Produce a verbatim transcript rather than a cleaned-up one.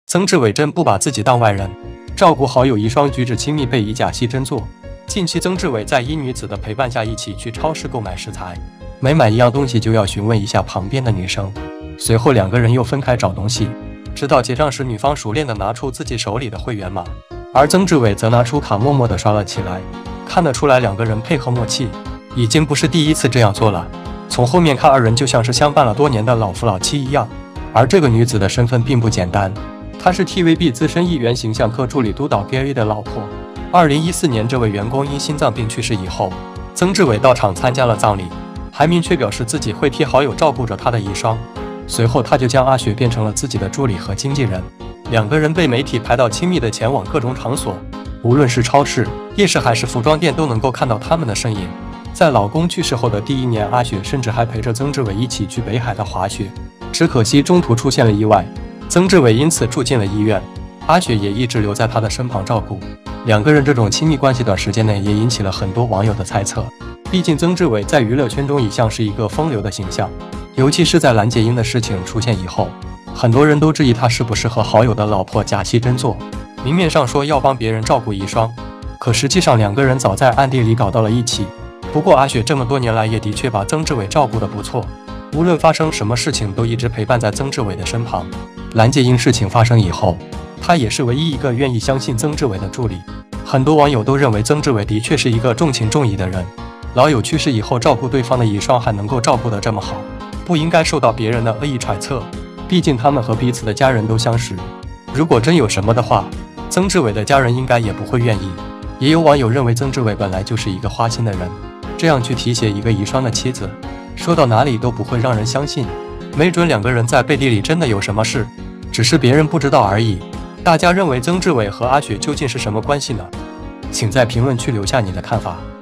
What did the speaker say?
曾志伟真不把自己当外人，照顾好友遗孀举止亲密被以假戏真做。近期曾志伟在一女子的陪伴下一起去超市购买食材，每买一样东西就要询问一下旁边的女生，随后两个人又分开找东西，直到结账时女方熟练地拿出自己手里的会员码，而曾志伟则拿出卡默默地刷了起来。看得出来两个人配合默契，已经不是第一次这样做了。从后面看，二人就像是相伴了多年的老夫老妻一样。而这个女子的身份并不简单，她是 T V B 资深艺员形象科助理督导 Gary 的老婆。二零一四年，这位员工因心脏病去世以后，曾志伟到场参加了葬礼，还明确表示自己会替好友照顾着他的遗孀。随后他就将阿雪变成了自己的助理和经纪人，两个人被媒体拍到亲密的前往各种场所，无论是超市、夜市还是服装店，都能够看到他们的身影。在老公去世后的第一年，阿雪甚至还陪着曾志伟一起去北海道滑雪，只可惜中途出现了意外，曾志伟因此住进了医院，阿雪也一直留在他的身旁照顾。两个人这种亲密关系短时间内也引起了很多网友的猜测，毕竟曾志伟在娱乐圈中一向是一个风流的形象，尤其是在蓝洁瑛的事情出现以后，很多人都质疑他是不是和好友的老婆假戏真做。明面上说要帮别人照顾遗孀，可实际上两个人早在暗地里搞到了一起。不过阿雪这么多年来也的确把曾志伟照顾得不错，无论发生什么事情都一直陪伴在曾志伟的身旁。蓝洁瑛事情发生以后，她也是唯一一个愿意相信曾志伟的助理。很多网友都认为曾志伟的确是一个重情重义的人，老友去世以后照顾对方的遗孀还能够照顾得这么好，不应该受到别人的恶意揣测，毕竟他们和彼此的家人都相识。如果真有什么的话，曾志伟的家人应该也不会愿意。也有网友认为曾志伟本来就是一个花心的人，这样去提携一个遗孀的妻子，说到哪里都不会让人相信。没准两个人在背地里真的有什么事，只是别人不知道而已。大家认为曾志伟和阿雪究竟是什么关系呢？请在评论区留下你的看法。